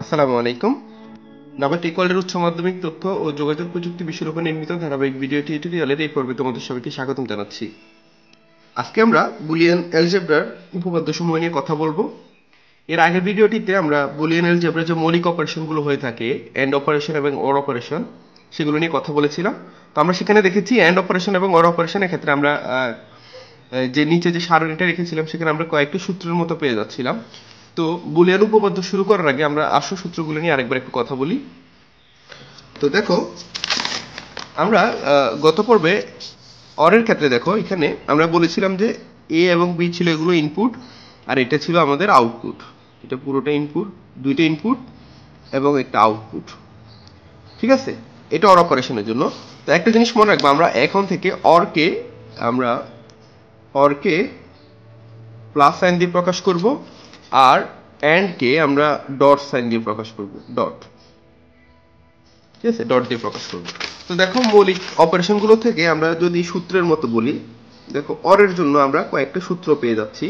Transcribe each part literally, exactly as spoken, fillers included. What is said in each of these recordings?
আসসালামু আলাইকুম। নাবার্ড ইকুয়ালের উচ্চ মাধ্যমিক তথ্য ও যোগাযোগ প্রযুক্তি বিষয়ের উপর নির্মিত ধারাবাহিক ভিডিও টিউটোরিয়ালের এই পর্বে তোমাদের সবাইকে স্বাগতম জানাচ্ছি। আজকে আমরা বুলিয়ান অ্যালজেব্রার উপপাদ্যসমূহ নিয়ে কথা বলবো। এর আগের ভিডিওটিতে আমরা বুলিয়ান অ্যালজেব্রার যে মৌলিক অপারেশনগুলো হয়ে থাকে, অ্যান্ড অপারেশন এবং অর অপারেশন, সেগুলো নিয়ে কথা বলেছিলাম। তো আমরা সেখানে দেখেছি অ্যান্ড অপারেশন এবং অর অপারেশনের ক্ষেত্রে আমরা যে নিচে যে সারণীটা রেখেছিলাম সেখানে আমরা কয়েকটি সূত্রের মতো পেয়ে যাচ্ছিলাম। তো বুলিয়ান উপপাদ্য শুরু করার আগে আমরা আসল সূত্রগুলো নিয়ে আরেকবার একটু কথা বলি। তো দেখো, আমরা গত পর্বে অরের ক্ষেত্রে দেখো এখানে আমরা বলেছিলাম যে এ এবং বি ছিল এগুলো ইনপুট, আর এটা ছিল আমাদের আউটপুট। এটা পুরোটা ইনপুট, দুইটা ইনপুট এবং একটা আউটপুট, ঠিক আছে? এটা অর অপারেশনের জন্য। তো একটা জিনিস মনে রাখবো, আমরা এখন থেকে অরকে আমরা অরকে প্লাস সাইন দিয়ে প্রকাশ করব, আর অ্যান্ডকে আমরা ডট সাইন দিয়ে প্রকাশ করব, ডট, ঠিক আছে, ডট দিয়ে প্রকাশ করব। তো দেখো, মৌলিক অপারেশনগুলো থেকে আমরা যদি সূত্রের মতো বলি, দেখো অরের জন্য আমরা কয়েকটা সূত্র পেয়ে যাচ্ছি।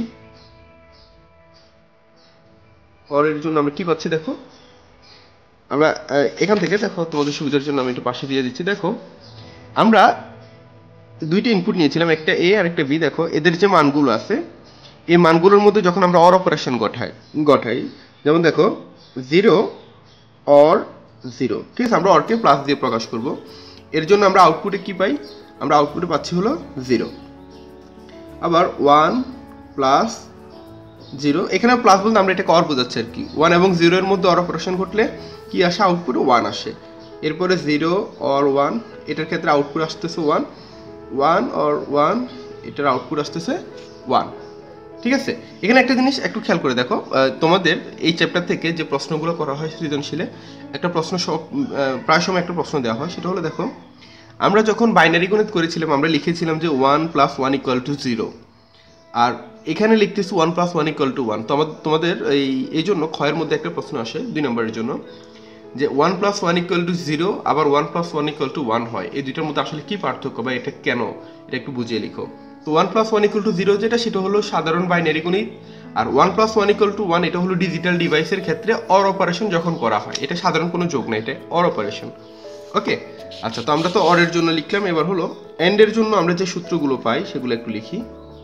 অরের জন্য আমরা কি পাচ্ছি দেখো, আমরা এখান থেকে দেখো তোমাদের সুবিধার জন্য আমি একটু পাশে দিয়ে দিচ্ছি। দেখো, আমরা দুইটা ইনপুট নিয়েছিলাম, একটা এ আর একটা বি। দেখো এদের যে মানগুলো আছে, এই মানগুলোর মধ্যে যখন আমরা অর অপারেশন গঠাই গঠাই যেমন দেখো জিরো অর জিরো, ঠিক আছে, আমরা অরকে প্লাস দিয়ে প্রকাশ করব। এর জন্য আমরা আউটপুটে কি পাই? আমরা আউটপুটে পাচ্ছি হলো জিরো। আবার ওয়ান প্লাস জিরো, এখানে প্লাস বলতে আমরা এটাকে অর বোঝাচ্ছি আর কি। ওয়ান এবং জিরো এর মধ্যে অর অপারেশন ঘটলে কি আসে? আউটপুটে ওয়ান আসে। এরপরে জিরো অর ওয়ান, এটার ক্ষেত্রে আউটপুট আসতেছে ওয়ান। ওয়ান অর ওয়ান, এটার আউটপুট আসতেছে ওয়ান, ঠিক আছে। এখানে একটা জিনিস একটু খেয়াল করে দেখো, তোমাদের এই চ্যাপ্টার থেকে যে প্রশ্নগুলো করা হয় সৃজনশীলে, একটা প্রশ্ন সব প্রায় সময় একটা প্রশ্ন দেওয়া হয়, সেটা হলো দেখো, আমরা যখন বাইনারি গণিত করেছিলাম আমরা লিখেছিলাম যে one plus one equal to zero, আর এখানে লিখতেছি one plus one equal to one. তোমাদের এই এই জন্য ক্ষয়ের মধ্যে একটা প্রশ্ন আসে দুই নম্বরের জন্য, যে one plus one equal to zero আবার one plus one equal to one হয়, এই দুইটার মধ্যে আসলে কি পার্থক্য বা এটা কেন, এটা একটু বুঝিয়ে লিখো। তো one plus one equal to zero যেটা, সেটা হলো সাধারণ বাইনারি গণিত, আর one plus one equal to one এটা হলো ডিজিটাল ডিভাইসের ক্ষেত্রে অর অপারেশন যখন করা হয়। এটা সাধারণ কোনো যোগ না, এটা অর অপারেশন। ওকে, আচ্ছা, তো আমরা তো অরের জন্য লিখলাম। এবার হলো এন্ডের জন্য আমরা যে সূত্রগুলো পাই সেগুলো একটু লিখি।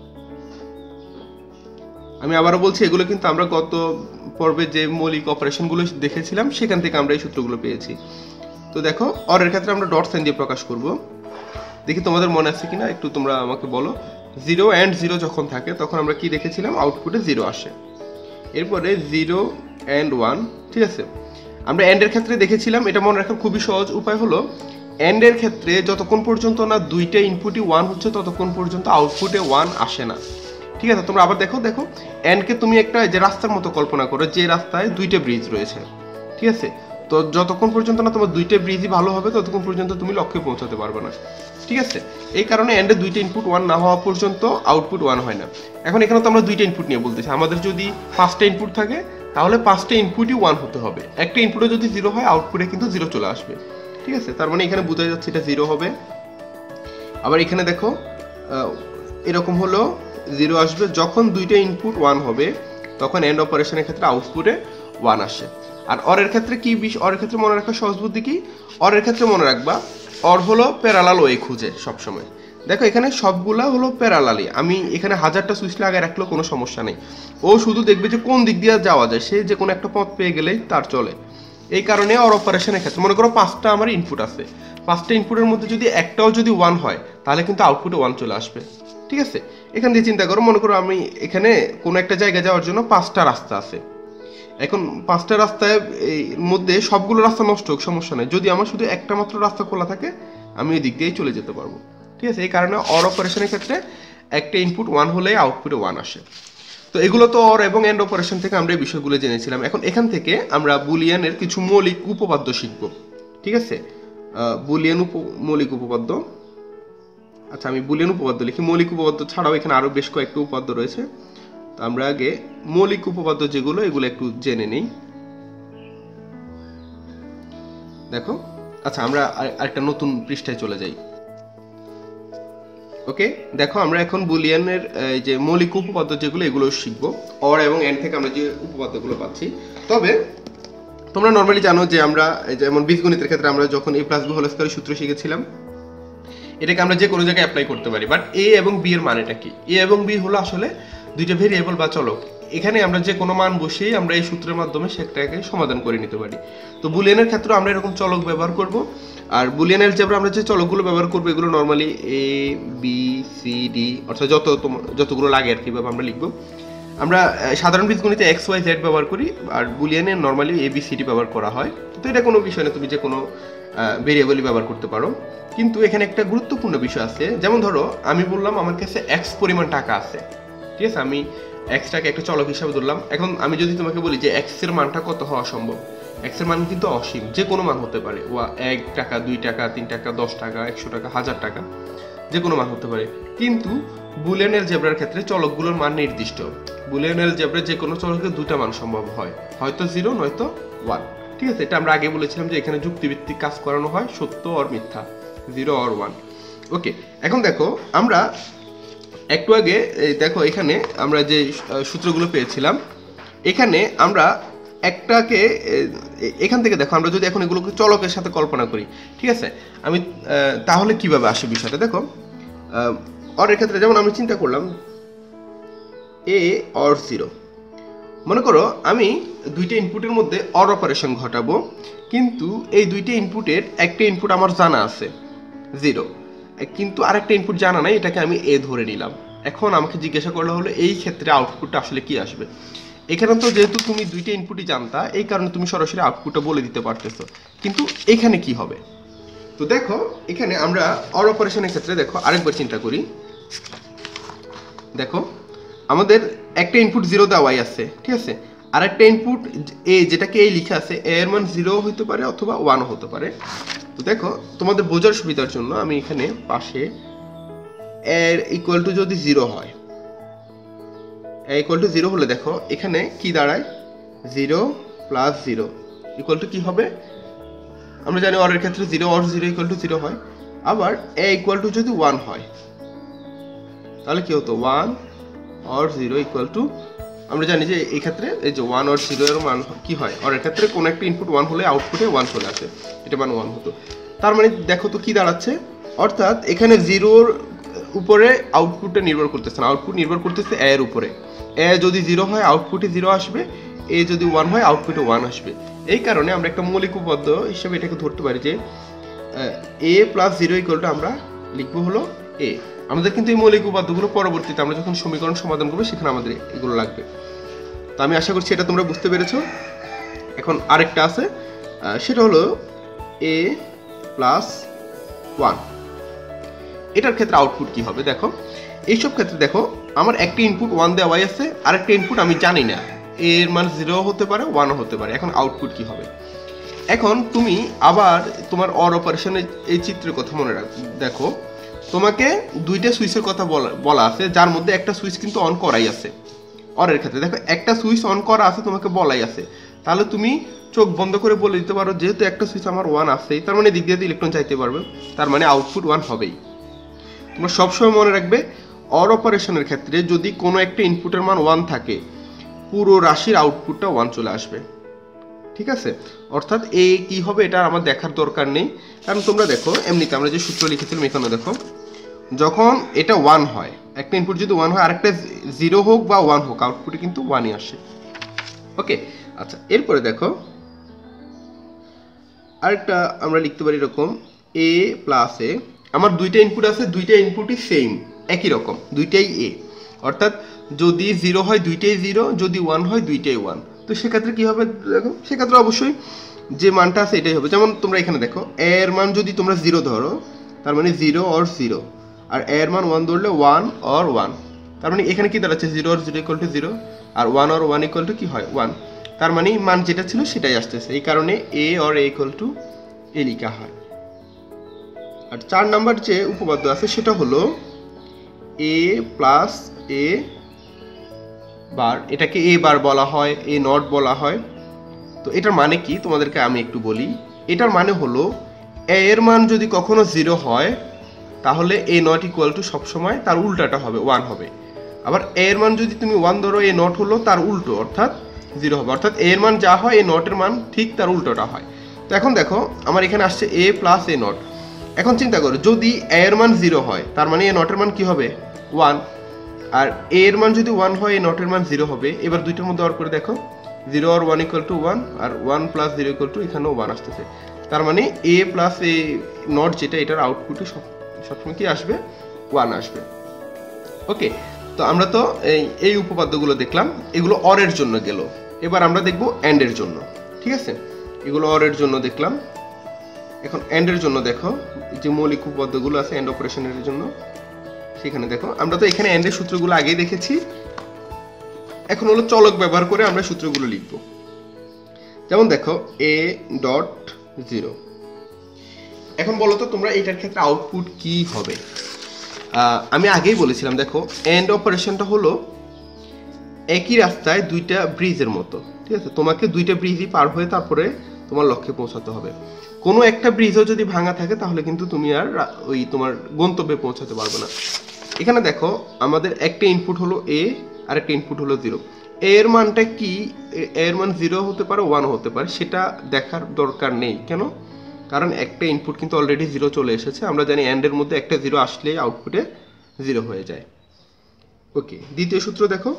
আমি আবারও বলছি, এগুলো কিন্তু আমরা গত পর্বে যে মৌলিক অপারেশনগুলো দেখেছিলাম সেখান থেকে আমরা এই সূত্রগুলো পেয়েছি। তো দেখো, অরের ক্ষেত্রে আমরা ডট সাইন দিয়ে প্রকাশ করব। দেখি তোমাদের মনে আছে কিনা, একটু তোমরা আমাকে বলো। জিরো অ্যান্ড জিরো যখন থাকে তখন আমরা কি দেখেছিলাম? আউটপুটে জিরো আসে। এরপরে জিরো অ্যান্ড ওয়ান, ঠিক আছে। আমরা অ্যান্ডের ক্ষেত্রে দেখেছিলাম, এটা মনে রাখার খুবই সহজ উপায় হলো, অ্যান্ডের ক্ষেত্রে যতক্ষণ পর্যন্ত না দুইটা ইনপুটই ওয়ান হচ্ছে ততক্ষণ পর্যন্ত আউটপুটে ওয়ান আসে না, ঠিক আছে। তোমরা আবার দেখো দেখো অ্যান্ডকে তুমি একটা যে রাস্তার মতো কল্পনা করো, যে রাস্তায় দুইটা ব্রিজ রয়েছে, ঠিক আছে। তো যতক্ষণ পর্যন্ত না তোমার দুইটা ব্রিজই ভালো হবে ততক্ষণ পর্যন্ত তুমি লক্ষ্যে পৌঁছাতে পারবে না, ঠিক আছে। এই কারণে অ্যান্ডে দুইটা ইনপুট ওয়ান না হওয়া পর্যন্ত আউটপুট ওয়ান হয় না। এখন এখানে তো আমরা দুইটা ইনপুট নিয়ে বলতেছি, আমাদের যদি পাঁচটা ইনপুট থাকে তাহলে পাঁচটা ইনপুটই ওয়ান হতে হবে। একটা ইনপুটে যদি জিরো হয় আউটপুটে কিন্তু জিরো চলে আসবে, ঠিক আছে। তার মানে এখানে বোঝা যাচ্ছে এটা জিরো হবে। আবার এখানে দেখো এরকম হলো, জিরো আসবে যখন দুইটা ইনপুট ওয়ান হবে, তখন এন্ড অপারেশনের ক্ষেত্রে আউটপুটে ওয়ান আসে। আর অরের ক্ষেত্রে কি বিশ অরের ক্ষেত্রে মনে রাখা সহজ বুদ্ধি কি? অরের ক্ষেত্রে মনে রাখবা, অর হলো প্যারালাল ওয়ে খুঁজে সবসময়। দেখো এখানে সবগুলা হলো প্যারালালি, আমি এখানে হাজারটা সুইচ লাগায় রাখলেও কোনো সমস্যা নেই। ও শুধু দেখবে যে কোন দিক দিয়ে যাওয়া যায়, সে যে কোনো একটা পথ পেয়ে গেলেই তার চলে। এই কারণে অর অপারেশনের ক্ষেত্রে মনে করো পাঁচটা আমার ইনপুট আছে, পাঁচটা ইনপুটের মধ্যে যদি একটাও যদি ওয়ান হয় তাহলে কিন্তু আউটপুটে ওয়ান চলে আসবে, ঠিক আছে। এখান দিয়ে চিন্তা করো, মনে করো আমি এখানে কোনো একটা জায়গায় যাওয়ার জন্য পাঁচটা রাস্তা আছে। এখন পাঁচটা রাস্তায় এই মধ্যে সবগুলো রাস্তা নষ্ট হোক সমস্যা নেই, যদি আমার শুধু একটা মাত্র রাস্তা খোলা থাকে আমি ওই দিক দিয়েই চলে যেতে পারবো, ঠিক আছে। এই কারণে অর অপারেশনের ক্ষেত্রে একটা ইনপুট ওয়ান হলে আউটপুটে ওয়ান আসে। তো এগুলো তো অর এবং এন্ড অপারেশন থেকে আমরা এই বিষয়গুলো জেনেছিলাম। এখন এখান থেকে আমরা বুলিয়ানের কিছু মৌলিক উপপাদ্য শিখব, ঠিক আছে। বুলিয়ান উপ মৌলিক উপপাদ্য। আচ্ছা, আমি বুলিয়ান উপপাদ্য লিখি। মৌলিক উপপাদ্য ছাড়াও এখানে আরো বেশ কয়েকটা উপপাদ্য রয়েছে। তো আমরা আগে মৌলিক উপপাদ্য যেগুলো এগুলো একটু জেনে নিই। দেখো, আচ্ছা, আমরা আরেকটা নতুন পৃষ্ঠায় চলে যাই। ওকে, দেখো আমরা এখন বুলিয়ানের যে মৌলিক উপপাদ্য যেগুলো এগুলো শিখবো। অর এবং এন্ড থেকে আমরা যে উপপাদ্যগুলো পাচ্ছি, তবে তোমরা নর্মালি জানো যে আমরা যেমন বীজগণিতের ক্ষেত্রে আমরা যখন a প্লাস b হোল স্কয়ারের সূত্র শিখেছিলাম, এটাকে আমরা যে কোনো জায়গায় অ্যাপ্লাই করতে পারি। বাট a এবং b এর মানেটা কি? a এবং b হলো আসলে দুইটা ভেরিয়েবল বা চলক। এখানে আমরা যে কোনো মান বসিয়ে আমরা এই সূত্রের মাধ্যমে সেটাকে সমাধান করে নিতে পারি। তো বুলিয়ানের ক্ষেত্রে আমরা এরকম চলক ব্যবহার করব। আর বুলিয়ান অ্যালজেব্রা আমরা যে চলকগুলো ব্যবহার করব এগুলো normally A B C D অর্থাৎ যত যতগুলো লাগে আর কিভাবে আমরা লিখব। আমরা সাধারণ বীজগণিতে এক্স ওয়াই জেড ব্যবহার করি, আর বুলিয়ানে normally A B C D ব্যবহার করা হয়। তো এটা কোনো বিষয় না, তুমি যে কোনো ভেরিয়েবলই ব্যবহার করতে পারো। কিন্তু এখানে একটা গুরুত্বপূর্ণ বিষয় আছে, যেমন ধরো আমি বললাম আমার কাছে এক্স পরিমাণ টাকা আছে, ঠিক আছে, আমি এক্সটাকে একটা চলক হিসাবে ধরলাম। এখন আমি যদি তোমাকে বলি যে এক্স এর মানটা কত হওয়া সম্ভব, এক্স এর মান কিন্তু অসীম, যে কোনো মান হতে পারে, ওয়া এক টাকা, দুই টাকা, তিন টাকা, দশ টাকা, একশো টাকা, হাজার টাকা, যে কোনো মান হতে পারে। কিন্তু বুলিয়ান অ্যালজেব্রার ক্ষেত্রে চলকগুলোর মান নির্দিষ্ট। বুলিয়ান অ্যালজেব্রায় যে কোনো চলকের দুটা মান সম্ভব হয়, হয়তো জিরো নয়তো ওয়ান, ঠিক আছে। এটা আমরা আগে বলেছিলাম যে এখানে যুক্তিভিত্তিক কাজ করানো হয়, সত্য আর মিথ্যা, জিরো আর ওয়ান। ওকে, এখন দেখো আমরা একটু আগে দেখো এখানে আমরা যে সূত্রগুলো পেয়েছিলাম, এখানে আমরা একটাকে এখান থেকে দেখো আমরা যদি এখন এগুলোকে চলকের সাথে কল্পনা করি, ঠিক আছে, আমি তাহলে কিভাবে আসে বিষয়টা দেখো। অরের ক্ষেত্রে যেমন আমি চিন্তা করলাম এ অর জিরো, মনে করো আমি দুইটা ইনপুটের মধ্যে অর অপারেশন ঘটাবো, কিন্তু এই দুইটা ইনপুটের একটা ইনপুট আমার জানা আছে জিরো, কিন্তু আরেকটা ইনপুট জানা নাই, এটাকে আমি এ ধরে নিলাম। এখন আমাকে জিজ্ঞাসা করলে হলো এই ক্ষেত্রে আউটপুটটা আসলে কি আসবে। এখানে তো যেহেতু তুমি দুইটা ইনপুটই জানতা, এই কারণে তুমি সরাসরি আউটপুটটা বলে দিতে পারতেছো, কিন্তু এখানে কি হবে। তো দেখো এখানে আমরা অর অপারেশনের ক্ষেত্রে দেখো আরেকবার চিন্তা করি। দেখো আমাদের একটা ইনপুট জিরো দেওয়াই আছে, ঠিক আছে, আর একটা ইনপুট এ যেটাকে এই লিখা আছে, এ এর মান জিরো হতে পারে অথবা ওয়ানও হতে পারে। তো দেখো তোমাদের বোঝার সুবিধার জন্য আমি এখানে পাশে এর ইকুয়াল টু যদি জিরো হয়, এ ইকুয়াল টু জিরো হলে দেখো এখানে কি দাঁড়ায়, zero plus zero equal to কি হবে, আমরা জানি অরের ক্ষেত্রে zero or zero equal to zero হয়। আবার এ ইকুয়াল টু যদি ওয়ান হয় তাহলে কি হতো, one or zero equal to, আমরা জানি যে এই ক্ষেত্রে এই যে ওয়ান অর জিরো এর মান কি হয়, অরের ক্ষেত্রে কোনো একটা ইনপুট ওয়ান হলে আউটপুটে ওয়ান চলে আসে, এটা মান ওয়ান হতো। তার মানে দেখো তো কি দাঁড়াচ্ছে, অর্থাৎ এখানে জিরোর উপরে আউটপুটটা নির্ভর করতেছে না, আউটপুট নির্ভর করতেছে এ এর উপরে। এ যদি জিরো হয় আউটপুটে জিরো আসবে, এ যদি ওয়ান হয় আউটপুটে ওয়ান আসবে। এই কারণে আমরা একটা মৌলিক উপপাদ্য হিসেবে এটাকে ধরতে পারি যে A plus zero equal to আমরা লিখবো হলো এ। আমাদের কিন্তু এই মৌলিক উপপাদ্যগুলো পরবর্তীতে আমরা যখন সমীকরণ সমাধান করবো সেখানে আমাদের এগুলো লাগবে। তো আমি আশা করছি এটা তোমরা বুঝতে পেরেছো। এখন আরেকটা আছে, সেটা হলো এ প্লাস ওয়ান, এটার ক্ষেত্রে আউটপুট কি হবে। দেখো এইসব ক্ষেত্রে দেখো আমার একটা ইনপুট ওয়ান দেওয়াই আছে, আরেকটা ইনপুট আমি জানি না, এর মান জিরো হতে পারে ওয়ানও হতে পারে। এখন আউটপুট কি হবে, এখন তুমি আবার তোমার অর অপারেশনের এই চিত্রের কথা মনে রাখ। দেখো তোমাকে দুইটা সুইচের কথা বলা বলা আছে, যার মধ্যে একটা সুইচ কিন্তু অন করাই আছে। অরের ক্ষেত্রে দেখো একটা সুইচ অন করা আছে, তোমাকে বলাই আছে, তাহলে তুমি চোখ বন্ধ করে বলে দিতে পারো যেহেতু একটা সুইচ আমার ওয়ান আছেই, তার মানে দিক দিয়ে ইলেকট্রন চাইতে পারবে, তার মানে আউটপুট ওয়ান হবেই। তোমরা সবসময় মনে রাখবে অর অপারেশনের ক্ষেত্রে যদি কোনো একটা ইনপুটের মান ওয়ান থাকে, পুরো রাশির আউটপুটটা ওয়ান চলে আসবে, ঠিক আছে। অর্থাৎ এ কি হবে এটা আমার দেখার দরকার নেই, কারণ তোমরা দেখো এমনিতে আমরা যে সূত্র লিখেছিলাম এখানে দেখো, যখন এটা ওয়ান হয়, একটা ইনপুট যদি ওয়ান হয় আরেকটা জিরো হোক বা ওয়ান হোক আউটপুটে কিন্তু ওয়ানই আসে। ওকে, আচ্ছা এরপরে দেখো আরেকটা আমরা লিখতে পারি এরকম, এ প্লাস এ, আমার দুইটা ইনপুট আছে, দুইটা ইনপুটই সেম একই রকম, দুইটাই এ, অর্থাৎ যদি জিরো হয় দুইটাই জিরো, যদি ওয়ান হয় দুইটাই ওয়ান। তো সেক্ষেত্রে কি হবে দেখো, সেক্ষেত্রে অবশ্যই যে মানটা আছে এটাই হবে। যেমন তোমরা এখানে দেখো এর মান যদি তোমরা জিরো ধরো তার মানে জিরো অর জিরো, আর এর মান ওয়ান ধরলে ওয়ান অর ওয়ান, তার মানে এখানে কি দাঁড়াচ্ছে zero or zero equal to zero, আর one or one equal to কি হয় ওয়ান, তার মানে মান যেটা ছিল সেটাই আসতেছে, এই কারণে A or A equal to A লেখা হয়। আর চার নাম্বার যে উপপাদ্য আছে সেটা হলো এ প্লাস এ বার, এটাকে এ বার বলা হয়, এ নট বলা হয়। তো এটার মানে কি তোমাদেরকে আমি একটু বলি, এটার মানে হলো এ এর মান যদি কখনো জিরো হয় তাহলে এ নট ইকুয়াল টু সবসময় তার উল্টাটা হবে ওয়ান হবে, আবার এ এর মান যদি তুমি ওয়ান ধরো এ নট হলো তার উল্টো, অর্থাৎ জিরো হবে, অর্থাৎ এ এর মান যা হয় এ নটের মান ঠিক তার উল্টোটা হয়। তো এখন দেখো আমার এখানে আসছে এ প্লাস এ নট। এখন চিন্তা করো যদি এ এর মান জিরো হয় তার মানে এ নটের মান কি হবে ওয়ান, আর এ এর মান যদি ওয়ান হয় এ নটের মান জিরো হবে। এবার দুইটার মধ্যে অর করে দেখো জিরো আর ওয়ান ইকুয়াল টু ওয়ান, আর one plus zero equal to এখানেও ওয়ান আসতেছে। তার মানে এ প্লাস এ নট যেটা এটার আউটপুটে সব সবসময় কি আসবে ওয়ান আসবে। ওকে, তো আমরা তো এই এই উপপাদ্যগুলো দেখলাম, এগুলো অরের জন্য গেল। এবার আমরা দেখব অ্যান্ডের জন্য। ঠিক আছে, এগুলো অরের জন্য দেখলাম। এখন অ্যান্ডের জন্য দেখো যে মৌলিক উপপাদ্যগুলো আছে অ্যান্ড অপারেশনের জন্য, সেখানে দেখো আমরা তো এখানে অ্যান্ডের সূত্রগুলো আগেই দেখেছি। এখন হলো চলক ব্যবহার করে আমরা সূত্রগুলো লিখব। যেমন দেখো এ ডট জিরো। এখন বলো তো তোমরা এটার ক্ষেত্রে আউটপুট কি হবে? আমি আগেই বলেছিলাম দেখো এন্ড অপারেশনটা হলো একই রাস্তায় দুইটা ব্রিজের মতো। ঠিক আছে, তোমাকে দুইটা ব্রিজই পার হয়ে তারপরে তোমার লক্ষ্যে পৌঁছাতে হবে। কোনো একটা ব্রিজও যদি ভাঙা থাকে তাহলে কিন্তু তুমি আর ওই তোমার গন্তব্যে পৌঁছাতে পারবে না। এখানে দেখো আমাদের একটা ইনপুট হলো এ আর একটা ইনপুট হলো জিরো। এর মানটা কি, এর মান জিরো হতে পারে ওয়ানও হতে পারে, সেটা দেখার দরকার নেই। কেন? কারণ একটা ইনপুট কিন্তু অলরেডি জিরো চলে এসেছে। আমরা জানি অ্যান্ডের মধ্যে একটা জিরো আসলেই আউটপুটে জিরো হয়ে যায়। ওকে, দ্বিতীয় সূত্র দেখো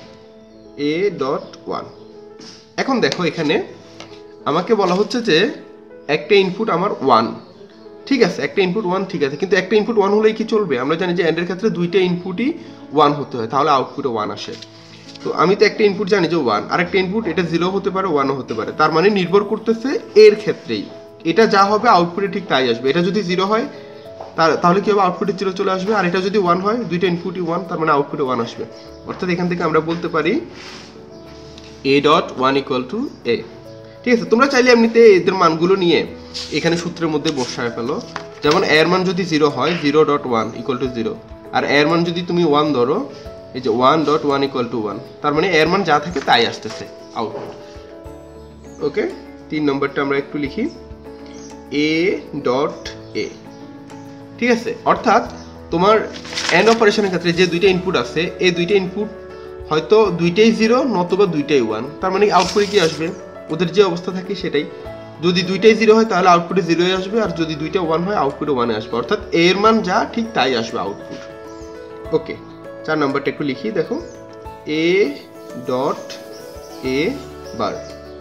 এ ডট ওয়ান। এখন দেখো এখানে আমাকে বলা হচ্ছে যে একটা ইনপুট আমার ওয়ান। ঠিক আছে, একটা ইনপুট ওয়ান ঠিক আছে, কিন্তু একটা ইনপুট ওয়ান হলেই কি চলবে? আমরা জানি যে অ্যান্ডের ক্ষেত্রে দুইটা ইনপুটই ওয়ান হতে হয়, তাহলে আউটপুটে ওয়ান আসে। তো আমি তো একটা ইনপুট জানি যে ওয়ান, আর একটা ইনপুট এটা জিরো হতে পারে ওয়ানও হতে পারে। তার মানে নির্ভর করতেছে এর ক্ষেত্রেই, এটা যা হবে আউটপুটে ঠিক তাই আসবে। এটা যদি জিরো হয় তাহলে কি হবে আউটপুটে জিরো চলে আসবে, আর এটা যদি ওয়ান হয় দুইটা ইনপুটই ওয়ান তার মানে আউটপুটে ওয়ান আসবে। অর্থাৎ এখান থেকে আমরা বলতে পারি A dot one equal to A. ঠিক আছে, তোমরা চাইলে এমনিতে এদের মানগুলো নিয়ে এখানে সূত্রের মধ্যে বসায় ফেলো। যেমন এর মান যদি জিরো হয় zero dot one equal to zero, আর এর মান যদি তুমি ওয়ান ধরো এই যে one dot one equal to one, তার মানে এর মান যা থাকে তাই আসতেছে আউটপুট। ওকে, তিন নম্বরটা আমরা একটু লিখি এ ডট এ। ঠিক আছে, অর্থাৎ তোমার অ্যান্ড অপারেশনের ক্ষেত্রে যে দুইটা ইনপুট আছে এই দুইটা ইনপুট হয়তো দুইটাই জিরো নতুবা দুইটাই ওয়ান। তার মানে আউটপুটে কি আসবে ওদের যে অবস্থা থাকে সেটাই। যদি দুইটাই জিরো হয় তাহলে আউটপুটে জিরোই আসবে, আর যদি দুইটা ওয়ান হয় আউটপুটে ওয়ানে আসবে। অর্থাৎ এর মান যা ঠিক তাই আসবে আউটপুট। ওকে, চার নাম্বারটা একটু লিখি দেখো এ ডট এ বার।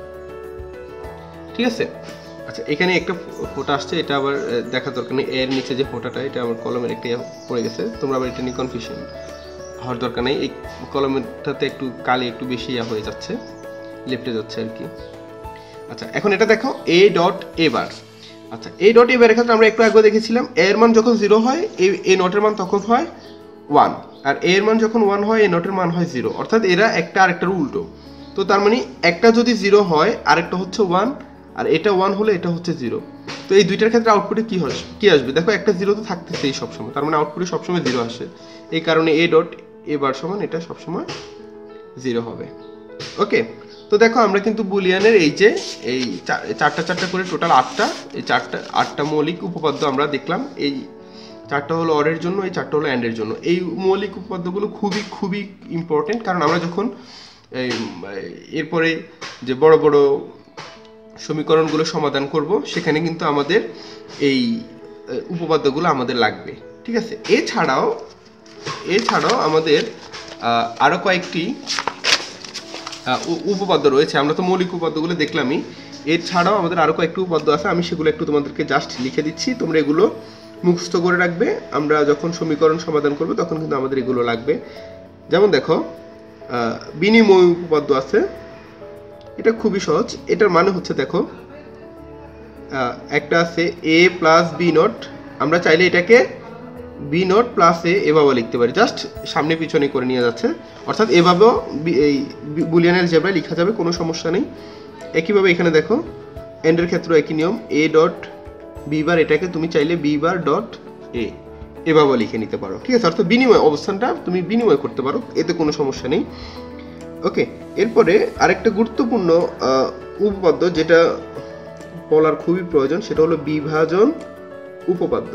ঠিক আছে, আচ্ছা এখানে একটা ফোঁটা আসছে, এটা আবার দেখা দরকার নেই। এর নিচে যে ফোঁটাটা এটা আমার কলমের একটা পড়ে গেছে, তোমরা আবার এটা নিয়ে কনফিউশন হওয়ার দরকার নেই। এই কলমেরটাতে একটু কালি একটু বেশি ইয়া হয়ে যাচ্ছে, লেপটে যাচ্ছে আর কি। আচ্ছা এখন এটা দেখো এ ডট এ বার। আচ্ছা এ ডট এ বারের ক্ষেত্রে আমরা একটু আগে দেখেছিলাম এর মান যখন জিরো হয় এ নটের মান তখন হয় ওয়ান, আর এর মান যখন ওয়ান হয় এ নটের মান হয় জিরো। অর্থাৎ এরা একটা আরেকটার উল্টো। তো তার মানে একটা যদি জিরো হয় আরেকটা হচ্ছে ওয়ান, আর এটা ওয়ান হলে এটা হচ্ছে জিরো। তো এই দুইটার ক্ষেত্রে আউটপুটে কি হয় কি আসবে? দেখো একটা জিরো তো থাকতেছেই সবসময়, তার মানে আউটপুটে সবসময় জিরো আসে। এই কারণে এ ডট এ বার সমান এটা সবসময় জিরো হবে। ওকে, তো দেখো আমরা কিন্তু বুলিয়ানের এই যে এই চারটা চারটা করে টোটাল আটটা এই চারটা আটটা মৌলিক উপপাদ্য আমরা দেখলাম। এই চারটা হলো অরের জন্য, এই চারটা হলো অ্যান্ডের জন্য। এই মৌলিক উপপাদ্যগুলো খুবই খুবই ইম্পর্টেন্ট, কারণ আমরা যখন এরপরে যে বড় বড় সমীকরণগুলো সমাধান করব সেখানে কিন্তু আমাদের এই উপপাদ্যগুলো আমাদের লাগবে। ঠিক আছে, এছাড়াও এছাড়াও আমাদের আরো কয়েকটি উপপাদ্য রয়েছে। আমরা তো মৌলিক উপপাদ্যগুলো দেখলামই, এছাড়াও আমাদের আরো কয়েকটি উপপাদ্য আছে। আমি সেগুলো একটু তোমাদেরকে জাস্ট লিখে দিচ্ছি, তোমরা এগুলো মুখস্থ করে রাখবে। আমরা যখন সমীকরণ সমাধান করব তখন কিন্তু আমাদের এগুলো লাগবে। যেমন দেখো বিনিময় উপপাদ্য আছে, এটা খুবই সহজ। এটার মানে হচ্ছে দেখো একটা আছে এ প্লাস বি নট, আমরা চাইলে এটাকে বি নট প্লাস এ এভাবে লিখতে পারি, জাস্ট সামনে পিছনে করে নিয়ে যাচ্ছে। অর্থাৎ এভাবেও এই বুলিয়ানের জেব্রায় লেখা যাবে, কোনো সমস্যা নেই। একইভাবে এখানে দেখো এন্ডের ক্ষেত্রে একই নিয়ম এ ডট বি বার, এটাকে তুমি চাইলে বি বার ডট এ এভাবে লিখে নিতে পারো। ঠিক আছে, অর্থাৎ বিনিময় অবস্থানটা তুমি বিনিময় করতে পারো, এতে কোনো সমস্যা নেই। ওকে, এরপরে আরেকটা গুরুত্বপূর্ণ উপপাদ্য যেটা বলার খুবই প্রয়োজন, সেটা হলো বিভাজন উপপাদ্য।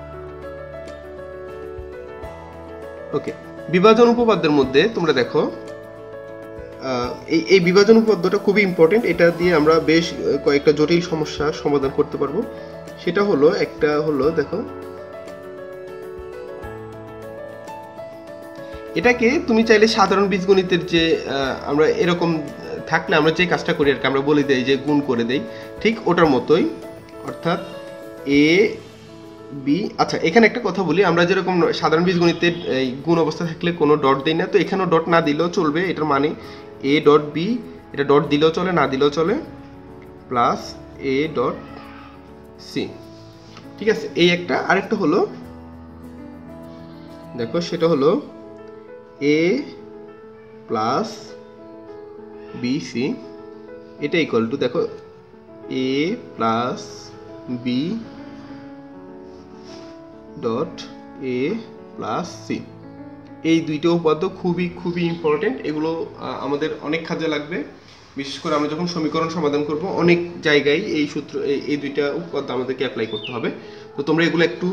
ওকে, বিভাজন উপপাদ্যের মধ্যে তোমরা দেখো এই এই বিভাজন উপপাদ্যটা খুবই ইম্পর্টেন্ট, এটা দিয়ে আমরা বেশ কয়েকটা জটিল সমস্যার সমাধান করতে পারবো। সেটা হলো একটা হলো দেখো, এটাকে তুমি চাইলে সাধারণ বীজগণিতের যে আমরা এরকম থাকলে আমরা যে কাজটা করি আর কি, আমরা বলে দেই যে গুণ করে দেই, ঠিক ওটার মতোই, অর্থাৎ এ বি। আচ্ছা এখানে একটা কথা বলি, আমরা যেরকম সাধারণ বীজগণিতের এই গুণ অবস্থা থাকলে কোনো ডট দেই না, তো এখানেও ডট না দিলেও চলবে। এটার মানে এ ডট বি, এটা ডট দিলেও চলে না দিলেও চলে, প্লাস এ ডট সি। ঠিক আছে, এই একটা। আরেকটা হলো দেখো, সেটা হলো এ প্লাস বি সি, এটা ইকুয়াল টু দেখো A plus B dot A plus C. এই দুইটা উপপাদ্য খুবই খুবই ইম্পর্টেন্ট, এগুলো আমাদের অনেক কাজে লাগবে। বিশেষ করে আমরা যখন সমীকরণ সমাধান করব অনেক জায়গায় এই সূত্র এই দুইটা উপপাদ্য আমাদেরকে অ্যাপ্লাই করতে হবে। তো তোমরা এগুলো একটু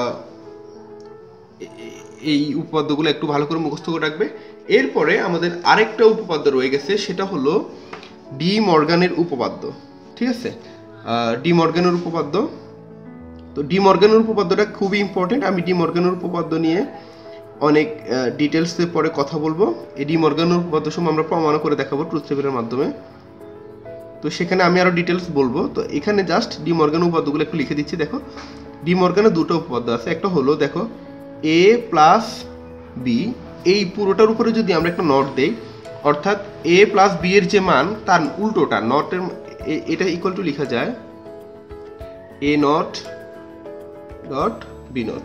এই উপপাদ্যগুলো একটু ভালো করে মুখস্থ করে রাখবে। এরপরে আমাদের আরেকটা উপপাদ্য রয়ে গেছে, সেটা হলো ডি মর্গানের উপপাদ্য। ঠিক আছে, ডি মর্গানের উপপাদ্য। তো ডি মর্গানের উপপাদ্যটা খুবই ইম্পর্টেন্ট। আমি ডি মর্গানের উপপাদ্য নিয়ে অনেক ডিটেলসে পরে কথা বলবো। এই ডি মর্গানের উপপাদ্য সময় আমরা প্রমাণ করে দেখাবো ট্রুথ টেবিলের মাধ্যমে, তো সেখানে আমি আরো ডিটেলস বলবো। তো এখানে জাস্ট ডি মর্গানের উপপাদ্যগুলো একটু লিখে দিচ্ছি। দেখো ডি মর্গানের দুটো উপপাদ্য আছে, একটা হলো দেখো এ প্লাস বি, এই পুরোটার উপরে যদি আমরা একটা নট দেই, অর্থাৎ এ প্লাস বি এর যে মান তার উল্টোটা নটের, এটা ইকুয়াল টু লিখা যায় A not dot B not.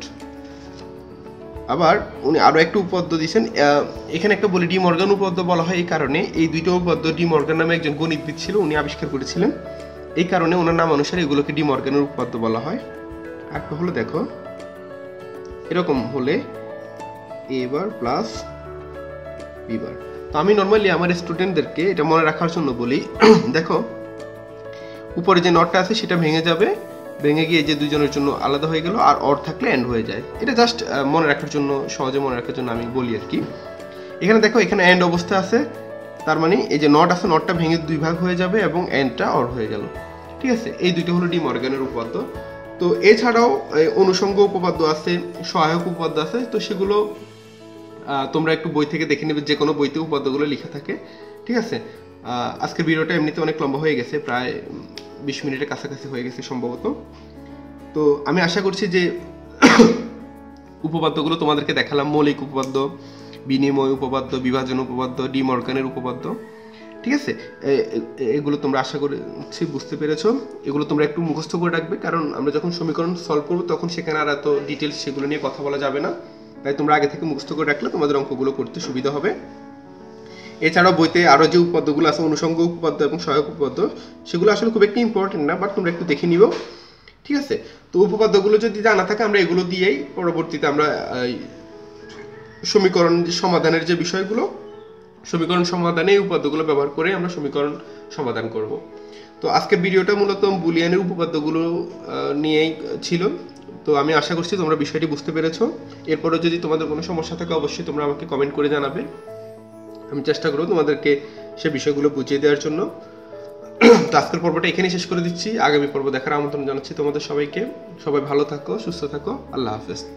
আবার উনি আরো একটা উপপাদ্য দিয়েছেন, এখানে একটা বলি ডি মর্গান উপপাদ্য বলা হয় এই কারণে, এই দুইটা উপপাদ্য ডি মর্গান নামে একজন গণিতবিদ ছিল, উনি আবিষ্কার করেছিলেন, এই কারণে ওনার নাম অনুসারে এগুলোকে ডি মর্গানের উপপাদ্য বলা হয়। একটা হলো দেখো এরকম হলে এ বার প্লাস বি বার। তো আমি নর্মালি আমার স্টুডেন্টদেরকে এটা মনে রাখার জন্য বলি, দেখো উপরে যে নটটা আছে সেটা ভেঙে যাবে, ভেঙে গিয়ে যে দুজনের জন্য আলাদা হয়ে গেল, আর অর থাকলে এন্ড হয়ে যায়। এটা জাস্ট মনে রাখার জন্য, সহজে মনে রাখার জন্য আমি বলি আর কি। এখানে দেখো এখানে এন্ড অবস্থা আছে, তার মানে এই যে নট আছে নটটা ভেঙে দুই ভাগ হয়ে যাবে এবং এন্ডটা অর হয়ে গেল। ঠিক আছে, এই দুইটা হলো ডি মর্গানের উপপাদ্য। তো এছাড়াও অনুষঙ্গ উপপাদ্য আছে, সহায়ক উপপাদ্য আছে, তো সেগুলো তোমরা একটু বই থেকে দেখে নেবে, যে কোনো বইতে উপপাদ্যগুলো লেখা থাকে। ঠিক আছে, আজকের ভিডিওটা এমনিতে অনেক লম্বা হয়ে গেছে, প্রায় বিশ মিনিটের কাছাকাছি হয়ে গেছে সম্ভবত। তো আমি আশা করছি যে উপপাদ্যগুলো তোমাদেরকে দেখালাম, মৌলিক উপপাদ্য, বিনিময় উপপাদ্য, বিভাজন উপপাদ্য, ডি মর্গানের উপপাদ্য। ঠিক আছে, এগুলো তোমরা আশা করছি বুঝতে পেরেছো। এগুলো তোমরা একটু মুখস্থ করে রাখবে, কারণ আমরা যখন সমীকরণ সলভ করবো তখন সেখানে আর এত ডিটেলস সেগুলো নিয়ে কথা বলা যাবে না, তাই তোমরা আগে থেকে মুখস্থ করে রাখলে তোমাদের অঙ্কগুলো করতে সুবিধা হবে। এছাড়াও বইতে আরও যে উপপাদ্যগুলো আছে, অনুষঙ্গ উপপাদ্য এবং সহায়ক উপপাদ্য, সেগুলো আসলে খুব একটি ইম্পর্টেন্ট না, বাট তোমরা একটু দেখে নিও। ঠিক আছে, তো উপপাদ্যগুলো যদি জানা থাকে আমরা এগুলো দিয়েই পরবর্তীতে আমরা সমীকরণ সমাধানের যে বিষয়গুলো, সমীকরণ সমাধানে এই উপপাদ্যগুলো ব্যবহার করে আমরা সমীকরণ সমাধান করব। তো আজকের ভিডিওটা মূলত বুলিয়ানের উপপাদ্যগুলো নিয়েই ছিল। তো আমি আশা করছি তোমরা বিষয়টি বুঝতে পেরেছো। এরপরে যদি তোমাদের কোনো সমস্যা থাকে অবশ্যই তোমরা আমাকে কমেন্ট করে জানাবে, আমি চেষ্টা করব তোমাদেরকে সে বিষয়গুলো বুঝিয়ে দেওয়ার জন্য। তো আজকের পর্বটা এখানেই শেষ করে দিচ্ছি, আগামী পর্ব দেখার আমন্ত্রণ জানাচ্ছি তোমাদের সবাইকে। সবাই ভালো থাকো, সুস্থ থাকো, আল্লাহ হাফেজ।